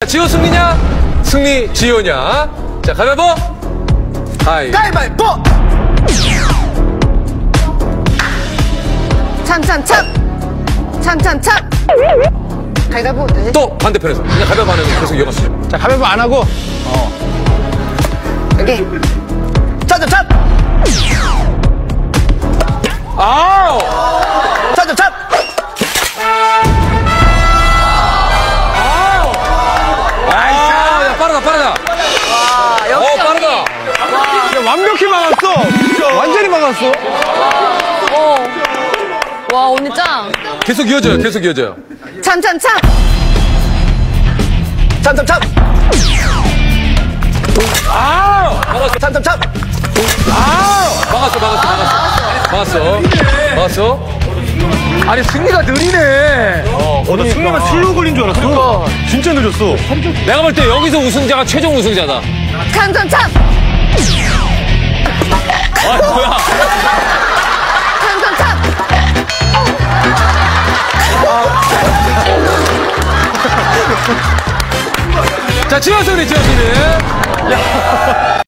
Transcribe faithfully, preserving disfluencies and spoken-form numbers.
지호 승리냐? 승리 지호냐? 자, 가위바위보! 하이. 가위바위보! 참참참! 참참참! 가위바위보 되지? 또 반대편에서. 그냥 가위바위보 안 하고 계속 이어갔어요. 자, 가위바위보 안 하고. 어. 여기. 참참참! 아우! 참참참! 아, 야, 빠르다, 빠르다. 와, 역시 어, 빠르다. 야, 완벽히 막았어. 진짜. 완전히 막았어. 어. 와, 언니 짱. 계속 이어져요, 계속 이어져요. 참참참! 참참참. 아우! 막았어, 참참참. 아우! 막았어, 막았어, 막았어. 막았어. 막았어. 아니, 승리가 느리네. 어, 나 승리가 슬로우 걸린 줄 알았어. 진짜 느렸어. 내가 볼 때 여기서 우승자가 최종 우승자다. 참참참! 아, 뭐야. 참참참! 자, 지호 승리, 지호 승리. 야.